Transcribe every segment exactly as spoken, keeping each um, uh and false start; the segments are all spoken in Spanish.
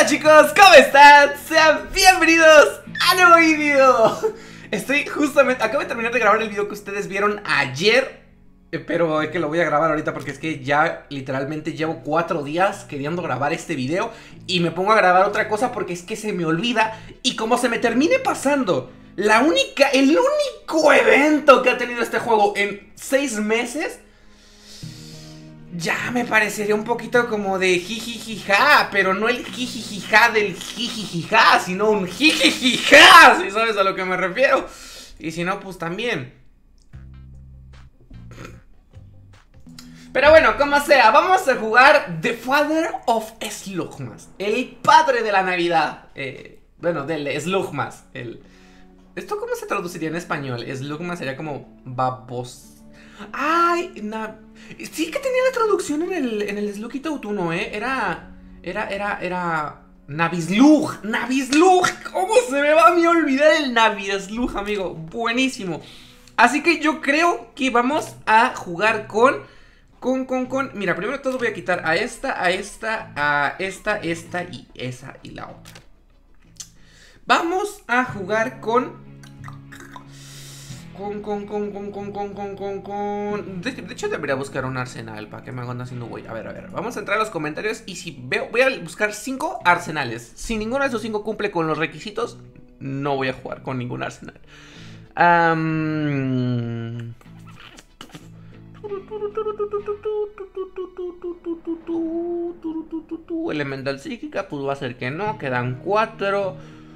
chicos, ¿cómo están? Sean bienvenidos a nuevo video. Estoy justamente, acabo de terminar de grabar el video que ustedes vieron ayer, pero es que lo voy a grabar ahorita porque es que ya literalmente llevo cuatro días queriendo grabar este video y me pongo a grabar otra cosa porque es que se me olvida. Y como se me termine pasando la única, el único evento que ha tenido este juego en seis meses, ya me parecería un poquito como de jijijija, pero no el jijijija del jijijija, sino un jijijija, si sabes a lo que me refiero. Y si no, pues también. Pero bueno, como sea, vamos a jugar The Father of Slugmas, el padre de la Navidad. Eh, bueno, del Slugmas. El... ¿Esto cómo se traduciría en español? Slugmas sería como babos. Ay, na... sí que tenía la traducción en el, en el Slug It Out uno, ¿eh? Era, era, era, era... Navislug, Navislug. ¿Cómo se me va a mí olvidar el Navislug, amigo? Buenísimo. Así que yo creo que vamos a jugar con... Con, con, con... Mira, primero de todo voy a quitar a esta, a esta, a esta, esta y esa y la otra. Vamos a jugar con... Con, con, con, con, con, con, con, con, con... De, de hecho debería buscar un arsenal para que me hagan haciendo güey. A ver, a ver, vamos a entrar a los comentarios y si veo... Voy a buscar cinco arsenales. Si ninguno de esos cinco cumple con los requisitos, no voy a jugar con ningún arsenal. Um... Elemental psíquica, pues va a ser que no. Quedan cuatro.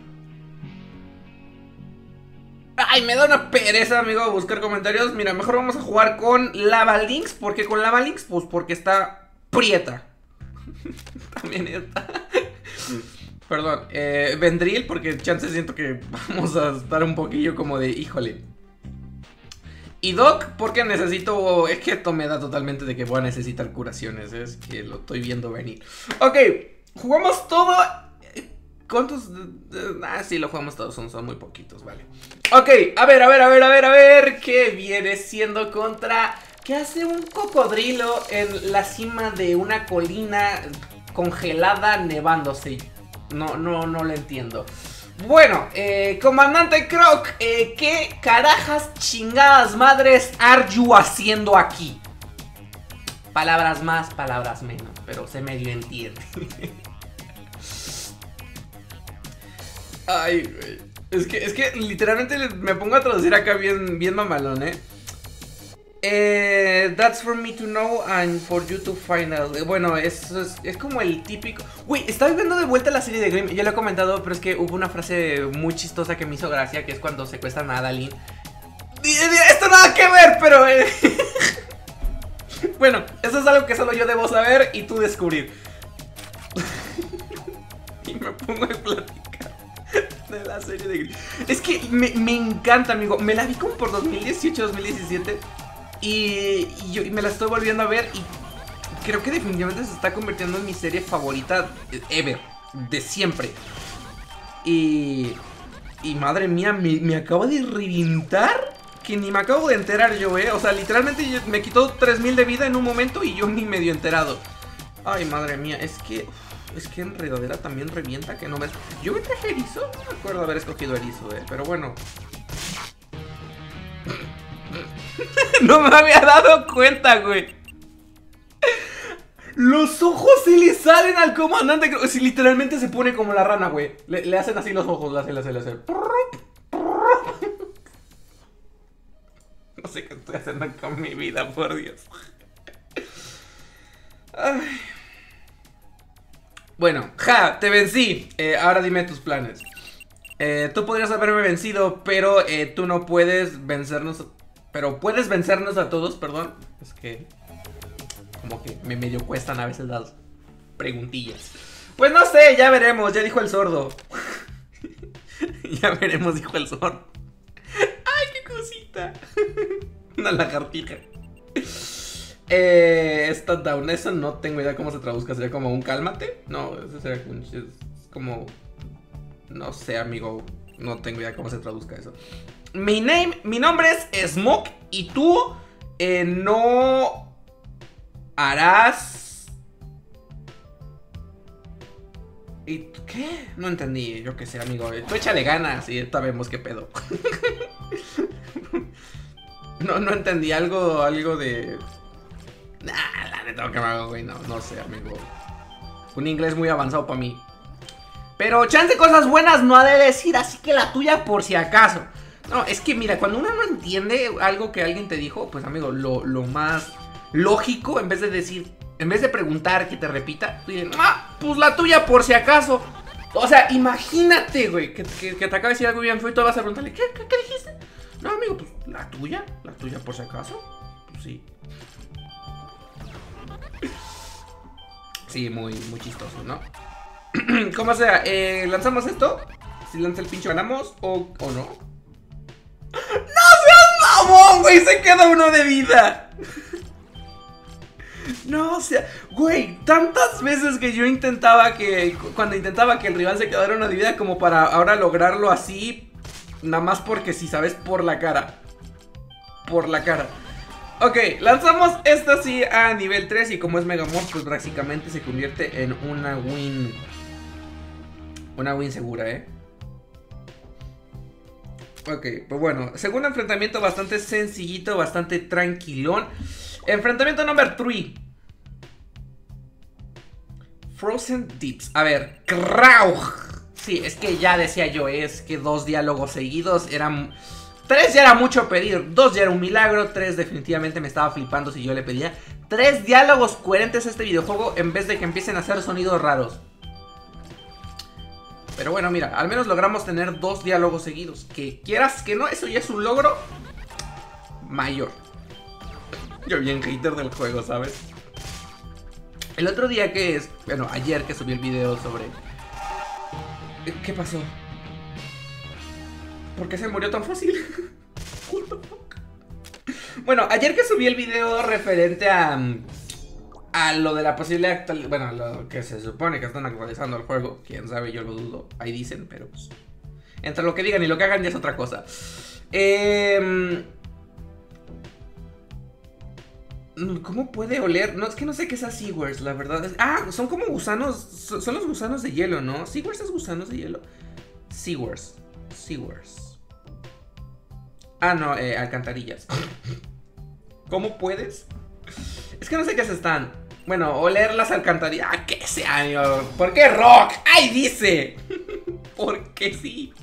Ay, me da una pereza, amigo, buscar comentarios. Mira, mejor vamos a jugar con Lava Lynx. ¿Por qué con Lava Lynx? Pues porque está prieta. También está. Perdón, eh, Vendril, porque chance siento que vamos a estar un poquillo como de híjole. Y Doc, porque necesito... Es que esto me da totalmente de que voy a necesitar curaciones. Es que lo estoy viendo venir. Ok, jugamos todo... ¿Cuántos? Ah, sí, lo jugamos todos, son, son muy poquitos, vale. Ok, a ver, a ver, a ver, a ver, a ver. ¿Qué viene siendo contra? ¿Qué hace un cocodrilo en la cima de una colina congelada nevándose? No, no, no lo entiendo. Bueno, eh, comandante Croc, eh, ¿qué carajas chingadas madres are you haciendo aquí? Palabras más, palabras menos, pero se medio entiende. Ay, güey. Es que, es que literalmente me pongo a traducir acá bien, bien mamalón, ¿eh? Eh, that's for me to know and for you to find out. Bueno, es, es, es como el típico... Güey, estaba viendo de vuelta la serie de Grimm. Ya lo he comentado, pero es que hubo una frase muy chistosa que me hizo gracia, que es cuando secuestran a Adalyn. Esto nada que ver, pero... Eh... bueno, eso es algo que solo yo debo saber y tú descubrir. Y me pongo a platicar de la serie de Grimm. Es que me, me encanta, amigo. Me la vi como por dos mil dieciocho, dos mil diecisiete. Y, y, yo, y me la estoy volviendo a ver. Y creo que definitivamente se está convirtiendo en mi serie favorita ever, de siempre. Y, y madre mía, me, me acabo de reventar. Que ni me acabo de enterar yo, eh. O sea, literalmente me quitó tres mil de vida en un momento y yo ni medio enterado. Ay, madre mía, es que... Es que enredadera también revienta, que no ves. Yo me traje erizo, no me acuerdo haber escogido erizo, eh, pero bueno. No me había dado cuenta, güey. Los ojos se le salen al comandante. Si literalmente se pone como la rana, güey. Le, le hacen así los ojos, le hacen, le hacen, le hacen. No sé qué estoy haciendo con mi vida, por Dios. Ay. Bueno, ja, te vencí. eh, Ahora dime tus planes. eh, Tú podrías haberme vencido, pero eh, tú no puedes vencernos. Pero puedes vencernos a todos, perdón. Es que como que me medio cuestan a veces las preguntillas. Pues no sé, ya veremos, ya dijo el sordo. Ya veremos, dijo el sordo. Ay, qué cosita. Una lagartija. Eh, Stand down, eso no tengo idea cómo se traduzca. ¿Sería como un cálmate? No, eso sería un, es como... No sé, amigo. No tengo idea cómo se traduzca eso. Mi name, mi nombre es Smoke. Y tú eh, no harás ¿Y qué? No entendí, yo qué sé, amigo. Tú échale ganas y sabemos qué pedo. No, no entendí algo, algo de... Nah, la neta que me hago, güey, no, no sé, amigo. Un inglés muy avanzado para mí. Pero chance cosas buenas no ha de decir, así que la tuya por si acaso. No, es que mira, cuando uno no entiende algo que alguien te dijo, pues amigo, lo, lo más lógico, en vez de decir, en vez de preguntar que te repita, tú dices, ah, pues la tuya por si acaso. O sea, imagínate, güey, que, que, que te acaba de decir algo bien feo y tú vas a preguntarle, ¿qué, qué, qué dijiste? No, amigo, pues la tuya, la tuya por si acaso. Pues sí. Sí, muy, muy chistoso, ¿no? ¿Cómo sea? Eh, ¿Lanzamos esto? Si lanza el pincho, ¿ganamos o, o no? ¡No seas mamón, güey! Se queda uno de vida. No, o sea, güey, tantas veces que yo intentaba que... Cuando intentaba que el rival se quedara uno de vida, como para ahora lograrlo así. Nada más porque si sabes, por la cara. Por la cara. Ok, lanzamos esta así a nivel tres. Y como es Megamorph, pues prácticamente se convierte en una win. Una win segura, ¿eh? Ok, pues bueno, segundo enfrentamiento bastante sencillito, bastante tranquilón. Enfrentamiento number tres. Frozen Tips. A ver, Kraug. Sí, es que ya decía yo, es que dos diálogos seguidos eran... Tres ya era mucho pedir, dos ya era un milagro, tres definitivamente me estaba flipando si yo le pedía. Tres diálogos coherentes a este videojuego en vez de que empiecen a hacer sonidos raros. Pero bueno, mira, al menos logramos tener dos diálogos seguidos. Que quieras que no, eso ya es un logro mayor. Yo bien hater del juego, ¿sabes? El otro día que es... Bueno, ayer que subí el video sobre... ¿Qué pasó? ¿Por qué se murió tan fácil? Bueno, ayer que subí el video referente a... A lo de la posible actualización. Bueno, lo que se supone que están actualizando el juego. Quién sabe, yo lo dudo. Ahí dicen, pero pues... Entre lo que digan y lo que hagan ya es otra cosa. Eh... ¿Cómo puede oler? No, es que no sé qué es a Seaworth, la verdad. Ah, son como gusanos. Son los gusanos de hielo, ¿no? ¿Seaworth es gusanos de hielo? Seaworth. Seaworth. Ah, no, eh, alcantarillas. ¿Cómo puedes? Es que no sé qué se están. Bueno, oler las alcantarillas. Ah, qué sea, amigo. ¿Por qué rock? ¡Ay, dice! Porque sí.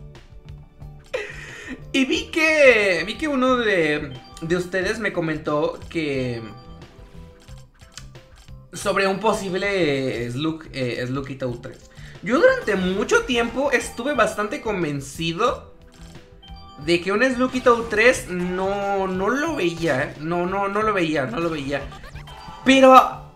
Y vi que. Vi que uno de. De ustedes me comentó que. Sobre un posible Slug, eh, Sluggy Toad tres. Yo durante mucho tiempo estuve bastante convencido de que un Sluggy Toad tres no, no lo veía, ¿eh? No, no, no lo veía, no lo veía. Pero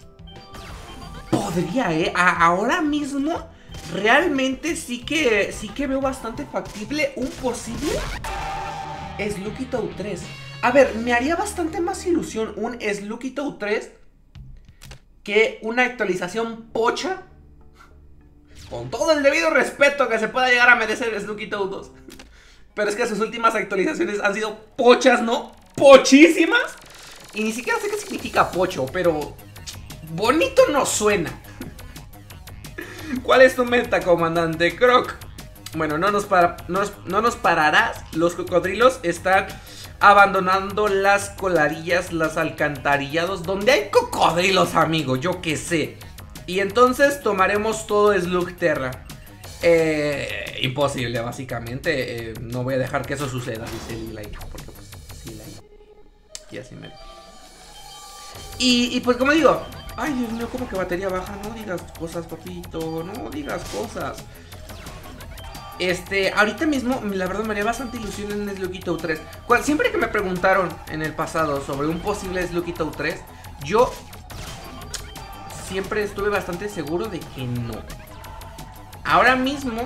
podría, ¿eh? A ahora mismo realmente sí que, sí que veo bastante factible un posible Sluggy Toad tres. A ver, me haría bastante más ilusión un Sluggy Toad tres que una actualización pocha. Con todo el debido respeto que se pueda llegar a merecer Sluggy Toad dos. Pero es que sus últimas actualizaciones han sido pochas, ¿no? Pochísimas. Y ni siquiera sé qué significa pocho, pero bonito no suena. ¿Cuál es tu meta, comandante Croc? Bueno, no nos, para, no, nos, no nos pararás. Los cocodrilos están abandonando las colarillas, las alcantarillados. Donde hay cocodrilos, amigo, yo qué sé. Y entonces tomaremos todo Slugterra. Eh, imposible, básicamente. eh, No voy a dejar que eso suceda, dice Lilay. Porque pues, sí, la... Y así me... Y, y pues como digo, ay Dios mío, como que batería baja. No digas cosas, papito, no digas cosas. Este, ahorita mismo, la verdad me haría bastante ilusión en Sluggy Toad tres. Cual, siempre que me preguntaron en el pasado sobre un posible Sluggy Toad tres, yo siempre estuve bastante seguro de que no. Ahora mismo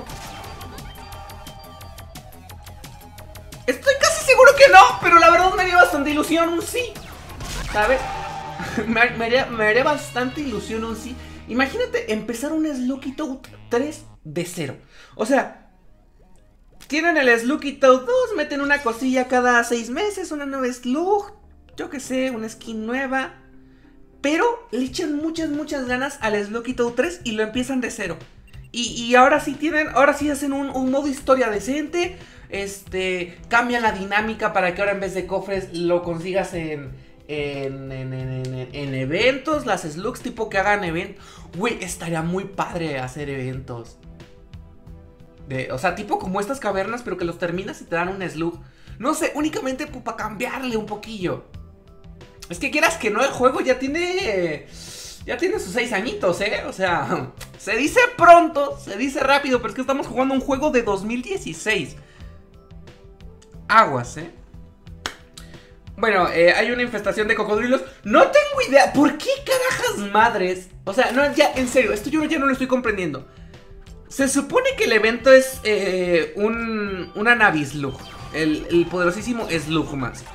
estoy casi seguro que no, pero la verdad me haría bastante ilusión un sí, ¿sabes? me, me, haría, me haría bastante ilusión un sí. Imagínate empezar un Sluggy Toad tres de cero. O sea, tienen el Sluggy Toad dos, meten una cosilla cada seis meses, una nueva Slug, yo que sé, una skin nueva. Pero le echan muchas, muchas ganas al Sluggy Toad tres y lo empiezan de cero. Y, y ahora sí tienen, ahora sí hacen un, un modo historia decente. Este, cambian la dinámica para que ahora en vez de cofres lo consigas en, en, en, en, en, en eventos, las slugs tipo que hagan eventos. Güey, estaría muy padre hacer eventos. De, o sea, tipo como estas cavernas, pero que los terminas y te dan un slug. No sé, únicamente pues, para cambiarle un poquillo. Es que quieras que no, el juego ya tiene... Ya tiene sus seis añitos, ¿eh? O sea, se dice pronto, se dice rápido, pero es que estamos jugando un juego de dos mil dieciséis. Aguas, ¿eh? Bueno, eh, hay una infestación de cocodrilos. No tengo idea, ¿por qué carajas madres? O sea, no, ya, en serio, esto yo ya no lo estoy comprendiendo. Se supone que el evento es eh, un, una Navislug, el, el poderosísimo Slugmas.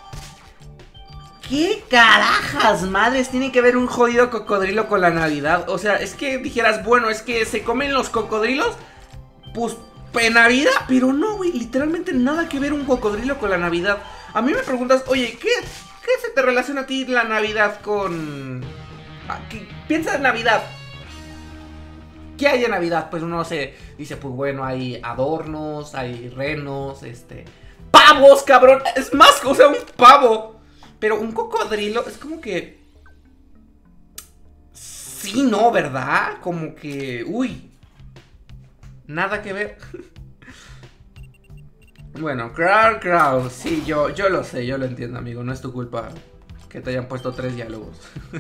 ¿Qué carajas madres tiene que ver un jodido cocodrilo con la Navidad? O sea, es que dijeras, bueno, es que se comen los cocodrilos, pues en Navidad, pero no, güey, literalmente nada que ver un cocodrilo con la Navidad. A mí me preguntas, oye, ¿qué, qué se te relaciona a ti la Navidad con... ¿Qué, piensa en Navidad? ¿Qué hay en Navidad? Pues uno se dice, pues bueno, hay adornos, hay renos, este... ¡pavos, cabrón! Es más, o sea, un pavo. Pero un cocodrilo es como que... Sí, no, ¿verdad? Como que... Uy. Nada que ver. Bueno, crawl, crawl. Sí, yo, yo lo sé, yo lo entiendo, amigo. No es tu culpa que te hayan puesto tres diálogos.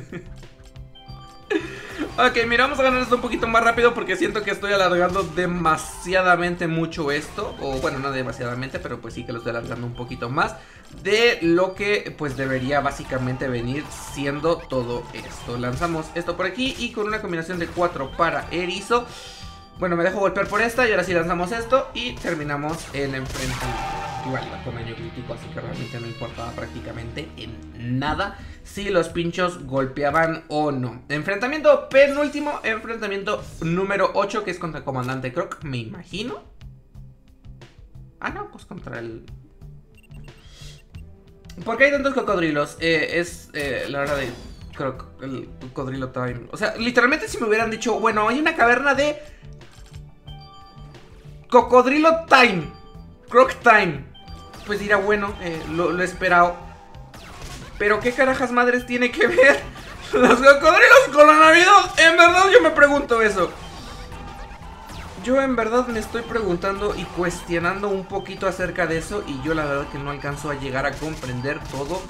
Ok, mira, vamos a ganar esto un poquito más rápido porque siento que estoy alargando demasiadamente mucho esto. O bueno, no demasiadamente, pero pues sí que lo estoy alargando un poquito más de lo que pues debería básicamente venir siendo todo esto. Lanzamos esto por aquí y con una combinación de cuatro para erizo. Bueno, me dejo golpear por esta y ahora sí lanzamos esto y terminamos el enfrentamiento. Igual iba con daño crítico, así que realmente no importaba prácticamente en nada si los pinchos golpeaban o no. Enfrentamiento penúltimo, enfrentamiento número ocho, que es contra el comandante Croc, me imagino. Ah, no, pues contra el... ¿Por qué hay tantos cocodrilos? Eh, es eh, la hora de Croc, el cocodrilo time. O sea, literalmente si me hubieran dicho, bueno, hay una caverna de... Cocodrilo time, Croc time, pues dirá, bueno, eh, lo, lo he esperado. Pero qué carajas madres tiene que ver los cocodrilos con la Navidad. En verdad yo me pregunto eso. Yo en verdad me estoy preguntando y cuestionando un poquito acerca de eso. Y yo la verdad que no alcanzo a llegar a comprender todo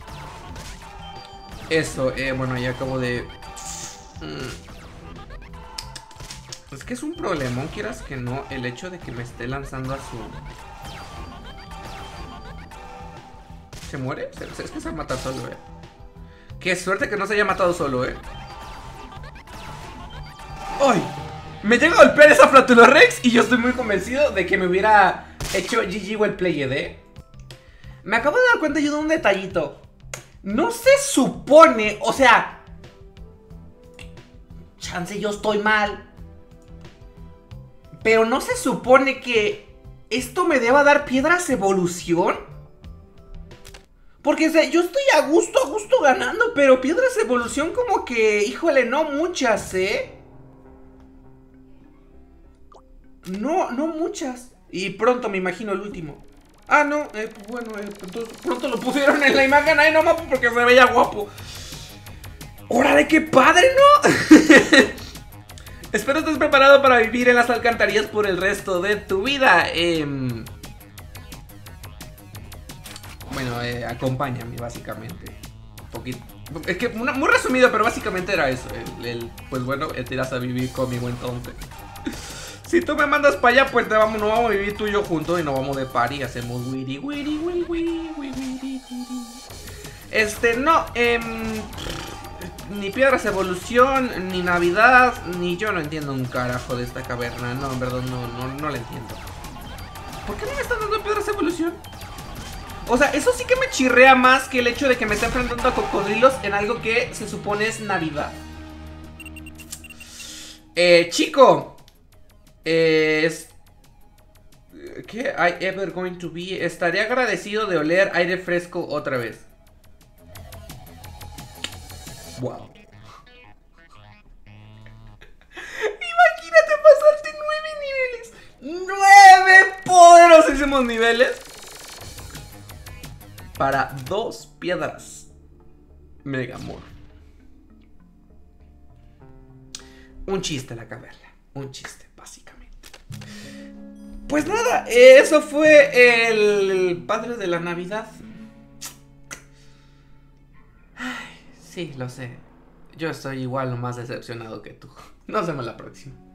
eso. eh, Bueno, ya acabo de... Mm. Es que es un problemón, quieras que no, el hecho de que me esté lanzando a su... ¿Se muere? Es que se mata solo, eh. Qué suerte que no se haya matado solo, eh. ¡Ay! Me llega a golpear esa Flatulorex y yo estoy muy convencido de que me hubiera hecho G G Wellplayed, eh. Me acabo de dar cuenta yo de un detallito. No se supone, o sea... Chance yo estoy mal. Pero no se supone que esto me deba dar piedras evolución. Porque o sea, yo estoy a gusto, a gusto ganando. Pero piedras evolución como que, híjole, no muchas, ¿eh? No, no muchas. Y pronto me imagino el último. Ah, no, eh, bueno, eh, entonces pronto lo pusieron en la imagen ahí nomás porque se veía guapo. ¡Órale, qué padre!, ¿no? Espero estés preparado para vivir en las alcantarillas por el resto de tu vida. Eh, bueno, eh, acompáñame básicamente. Un poquito. Es que una, muy resumido, pero básicamente era eso. El, el, pues bueno, te irás a vivir conmigo entonces. Si tú me mandas para allá, pues te vamos, nos vamos a vivir tú y yo juntos y nos vamos de party. Hacemos wiri wiri wiri wiri wiri wiri. Este, no, eh, ni piedras evolución, ni Navidad, ni yo no entiendo un carajo de esta caverna. No, en verdad no, no, no la entiendo. ¿Por qué no me están dando piedras evolución? O sea, eso sí que me chirrea más que el hecho de que me esté enfrentando a cocodrilos en algo que se supone es Navidad. Eh, chico. Eh, es... ¿Qué? I ever going to be... Estaré agradecido de oler aire fresco otra vez. Wow. Imagínate pasar últimos niveles. Para dos piedras. Megamor. Un chiste la caverna. Un chiste, básicamente. Pues nada, eso fue el Padre de la Navidad. Ay, sí, lo sé. Yo estoy igual o más decepcionado que tú. Nos vemos la próxima.